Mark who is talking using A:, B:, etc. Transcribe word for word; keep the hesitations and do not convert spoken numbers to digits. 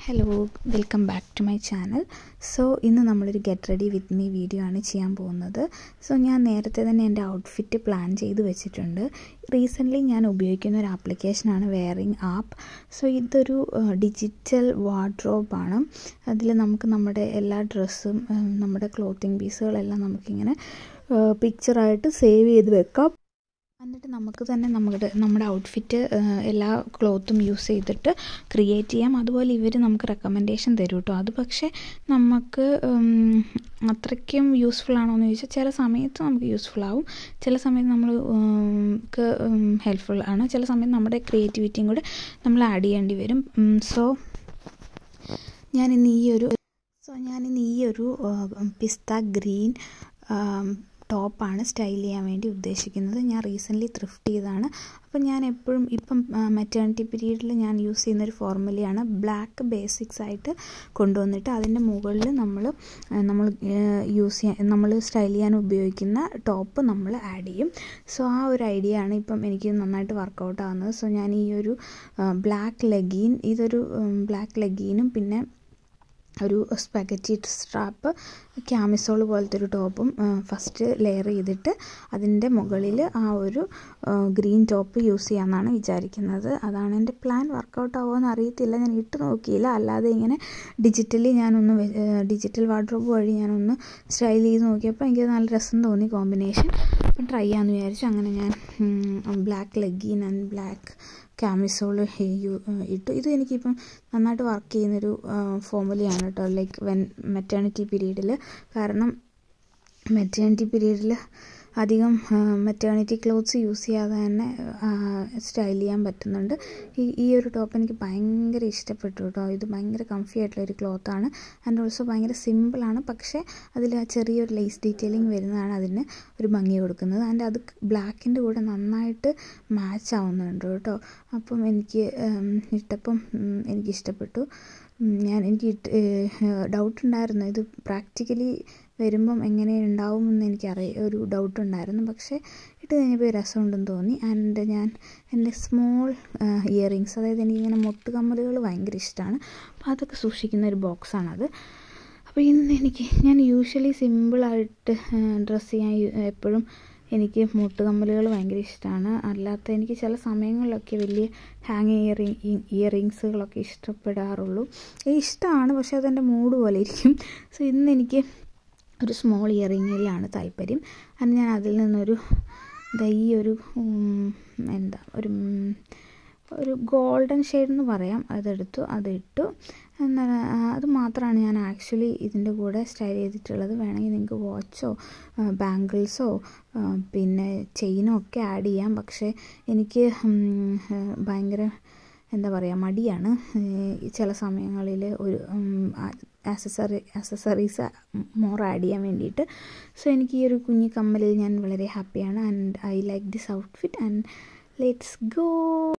A: Hello, welcome back to my channel. So ഇന്ന് നമ്മളൊരു get ready with me video ആണ് ചെയ്യാൻ പോകുന്നത്. സോ ഞാൻ നേരത്തെ തന്നെ എൻ്റെ ഔട്ട്ഫിറ്റ് പ്ലാൻ ചെയ്ത് വെച്ചിട്ടുണ്ട്. റീസെൻ്റ്ലി ഞാൻ ഉപയോഗിക്കുന്ന ഒരു ആപ്ലിക്കേഷനാണ് വെയറിംഗ് ആപ്പ്. സോ ഇതൊരു ഡിജിറ്റൽ വാർഡ്രോബാണ്. അതിൽ നമുക്ക് നമ്മുടെ എല്ലാ ഡ്രസ്സും നമ്മുടെ ക്ലോത്തിങ് പീസുകളെല്ലാം നമുക്കിങ്ങനെ പിക്ചറായിട്ട് സേവ് ചെയ്ത് വെക്കാം. എന്നിട്ട് നമുക്ക് തന്നെ നമ്മുടെ നമ്മുടെ ഔട്ട്ഫിറ്റ് എല്ലാ ക്ലോത്തും യൂസ് ചെയ്തിട്ട് ക്രിയേറ്റ് ചെയ്യാം. അതുപോലെ ഇവർ നമുക്ക് റെക്കമെൻഡേഷൻ തരും കേട്ടോ. അത് പക്ഷേ നമുക്ക് അത്രയ്ക്കും യൂസ്ഫുൾ ആണോ എന്ന് ചോദിച്ചാൽ ചില സമയത്ത് നമുക്ക് യൂസ്ഫുൾ ആവും, ചില സമയത്ത് നമ്മൾക്ക് ഹെൽപ്ഫുൾ ആണ്, ചില സമയത്ത് നമ്മുടെ ക്രിയേറ്റിവിറ്റിയും കൂടെ നമ്മൾ ആഡ് ചെയ്യേണ്ടി വരും. സോ ഞാനിന്ന് ഈ ഒരു സോ ഞാനിന്ന് ഈ ഒരു പിസ്ത ഗ്രീൻ ടോപ്പാണ് സ്റ്റൈൽ ചെയ്യാൻ വേണ്ടി ഉദ്ദേശിക്കുന്നത്. ഞാൻ റീസെൻ്റ്ലി ത്രിഫ്റ്റ് ചെയ്തതാണ്. അപ്പം ഞാൻ എപ്പോഴും ഇപ്പം മെറ്റേണിറ്റി പീരീഡിൽ ഞാൻ യൂസ് ചെയ്യുന്നൊരു ഫോർമുലയാണ് ബ്ലാക്ക് ബേസിക്സ് ആയിട്ട് കൊണ്ടുവന്നിട്ട് അതിൻ്റെ മുകളിൽ നമ്മൾ നമ്മൾ യൂസ് ചെയ്യാൻ നമ്മൾ സ്റ്റൈൽ ചെയ്യാൻ ഉപയോഗിക്കുന്ന ടോപ്പ് നമ്മൾ ആഡ് ചെയ്യും. സോ ആ ഒരു ഐഡിയ ആണ് ഇപ്പം എനിക്ക് നന്നായിട്ട് വർക്കൗട്ട് ആവുന്നത്. സോ ഞാൻ ഈ ഒരു ബ്ലാക്ക് ലെഗീൻ ഇതൊരു ബ്ലാക്ക് ലെഗീനും പിന്നെ ഒരു സ്പെഗറ്റി സ്ട്രാപ്പ് ക്യാമിസോൾ പോലത്തെ ഒരു ടോപ്പും ഫസ്റ്റ് ലെയർ ചെയ്തിട്ട് അതിൻ്റെ മുകളിൽ ആ ഒരു ഗ്രീൻ ടോപ്പ് യൂസ് ചെയ്യാമെന്നാണ് വിചാരിക്കുന്നത്. അതാണ് എൻ്റെ പ്ലാൻ. വർക്കൗട്ട് ആവുമെന്ന് അറിയത്തില്ല, ഞാൻ ഇട്ട് നോക്കിയില്ല. അല്ലാതെ ഇങ്ങനെ ഡിജിറ്റലി ഞാനൊന്ന് ഡിജിറ്റൽ വാർഡ്രോബ് വഴി ഞാനൊന്ന് സ്റ്റൈൽ ചെയ്ത് നോക്കിയപ്പോൾ എനിക്ക് നല്ല രസം തോന്നി കോമ്പിനേഷൻ. അപ്പം ട്രൈ ചെയ്യാമെന്ന് വിചാരിച്ചു. അങ്ങനെ ഞാൻ black legging and black camisole ഇട്ടു. ഇത് എനിക്കിപ്പം നന്നായിട്ട് വർക്ക് ചെയ്യുന്നൊരു ഫോർമുലയാണ് കേട്ടോ, ലൈക്ക് വെൻ മെറ്റേണിറ്റി പീരീഡിൽ. കാരണം മെറ്റേണിറ്റി പീരീഡിൽ അധികം മെറ്റേണിറ്റി ക്ലോത്ത്സ് യൂസ് ചെയ്യാതെ തന്നെ സ്റ്റൈൽ ചെയ്യാൻ പറ്റുന്നുണ്ട്. ഈ ഈ ഒരു ടോപ്പ് എനിക്ക് ഭയങ്കര ഇഷ്ടപ്പെട്ടു കേട്ടോ. ഇത് ഭയങ്കര കംഫി ആയിട്ടുള്ളൊരു ക്ലോത്താണ് ആൻഡ് ഓൾസോ ഭയങ്കര സിമ്പിളാണ്. പക്ഷേ അതിൽ ആ ചെറിയൊരു ലേസ് ഡീറ്റെയിലിംഗ് വരുന്നതാണ് അതിന് ഒരു ഭംഗി കൊടുക്കുന്നത്. ആൻഡ് അത് ബ്ലാക്കിൻ്റെ കൂടെ നന്നായിട്ട് മാച്ച് ആവുന്നുണ്ട് കേട്ടോ. അപ്പം എനിക്ക് ഇട്ടപ്പം എനിക്കിഷ്ടപ്പെട്ടു. ഞാൻ എനിക്ക് ഡൗട്ട് ഉണ്ടായിരുന്നു ഇത് പ്രാക്ടിക്കലി വരുമ്പം എങ്ങനെ ഉണ്ടാവുമെന്ന് എനിക്കറിയാം, ഒരു ഡൗട്ട് ഉണ്ടായിരുന്നു. പക്ഷേ ഇട്ട് കഴിഞ്ഞപ്പോൾ രസമുണ്ടെന്ന് തോന്നി. ആൻഡ് ഞാൻ എൻ്റെ സ്മോൾ ഇയറിങ്സ്, അതായത് എനിക്കിങ്ങനെ മുട്ടുകമ്മലുകൾ ഭയങ്കര ഇഷ്ടമാണ്. അപ്പോൾ അതൊക്കെ സൂക്ഷിക്കുന്ന ഒരു ബോക്സാണത്. അപ്പോൾ ഇന്ന് എനിക്ക് ഞാൻ യൂഷ്വലി സിമ്പിളായിട്ട് ഡ്രസ്സ് ചെയ്യാൻ എപ്പോഴും എനിക്ക് മുട്ടുകമ്മലുകൾ ഭയങ്കര ഇഷ്ടമാണ്. അല്ലാത്ത എനിക്ക് ചില സമയങ്ങളിലൊക്കെ വലിയ ഹാങ് ഇയറിങ് ഇയറിങ്സുകളൊക്കെ ഇഷ്ടപ്പെടാറുള്ളൂ. ഇഷ്ടമാണ്, പക്ഷേ അതെൻ്റെ മൂഡ് പോലെ ഇരിക്കും. സോ ഇന്ന് എനിക്ക് ഒരു സ്മോൾ ഇയറിങ്ങിലാണ് താല്പര്യം. അത് ഞാൻ അതിൽ നിന്നൊരു ഈ ഒരു എന്താ ഒരു ഒരു ഗോൾഡൻ ഷെയ്ഡ് എന്ന് പറയാം, അതെടുത്തു, അതിട്ടു. എന്നാൽ അത് മാത്രമാണ് ഞാൻ ആക്ച്വലി ഇതിൻ്റെ കൂടെ സ്റ്റൈൽ ചെയ്തിട്ടുള്ളത്. വേണമെങ്കിൽ നിങ്ങൾക്ക് വാച്ചോ ബാംഗിൾസോ പിന്നെ ചെയിനോ ഒക്കെ ആഡ് ചെയ്യാം. പക്ഷേ എനിക്ക് ഭയങ്കര എന്താ പറയുക മടിയാണ് ചില സമയങ്ങളിൽ ഒരു ആക്സസറി ആക്സസറീസ് മോർ ആഡ് ചെയ്യാൻ വേണ്ടിയിട്ട്. സോ എനിക്ക് ഈ ഒരു കുഞ്ഞി കമ്മലിൽ ഞാൻ വളരെ ഹാപ്പിയാണ്. And I like this outfit and let's go.